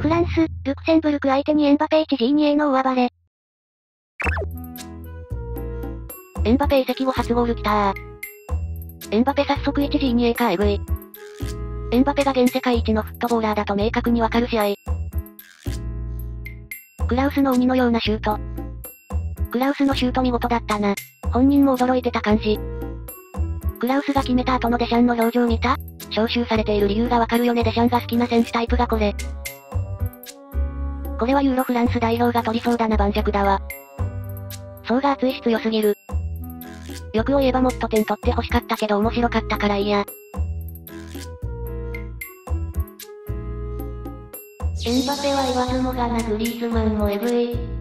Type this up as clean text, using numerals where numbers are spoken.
フランス、ルクセンブルク相手にエンバペ 1G2A の大暴れ。 エンバペ移籍後初ゴール来たー。エンバペ早速 1G2A かえぐい。エンバペが現世界一のフットボーラーだと明確にわかる試合。クラウスの鬼のようなシュート。クラウスのシュート見事だったな。本人も驚いてた感じ。クラウスが決めた後のデシャンの表情見た？招集されている理由がわかるよね。デシャンが好きな選手タイプがこれ。これはユーロフランス代表が取りそうだな。盤石だわ。層が厚いし強すぎる。欲を言えばもっと点取って欲しかったけど面白かったからいいや。 エンバペは言わずもがな。グリーズマンもエグい。